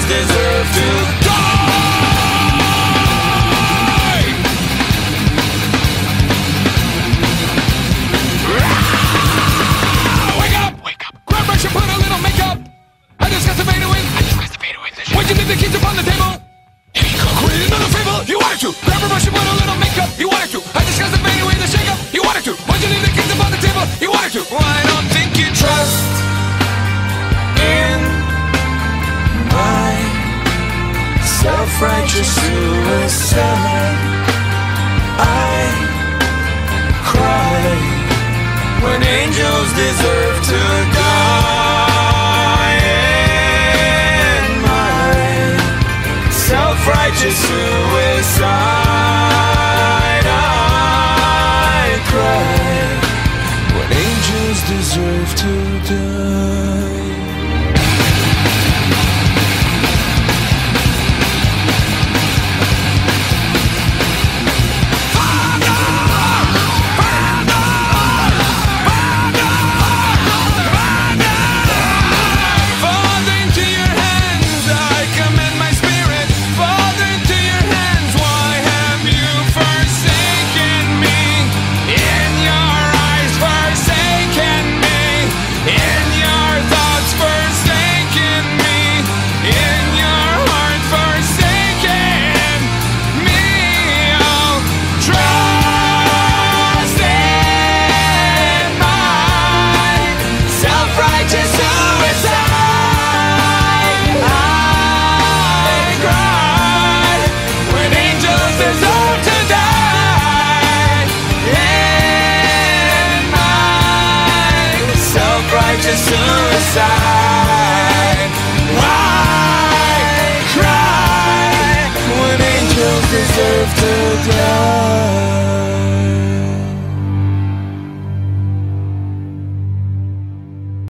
deserve to die. Wake up! Wake up! Grab brush and put a little makeup. I discussed the fade away. Why'd you leave the keys upon the table? Quit another fable. You wanted to. Grab a brush and put a little makeup. You wanted to. I discussed the fade away, the shake up. You wanted to. Why'd you leave the keys upon the table? You wanted to. Well, I don't think you trust in my self-righteous suicide. I cry when angels deserve to die. In my self-righteous suicide, I cry when angels deserve to die. Suicide. Why cry when angels deserve to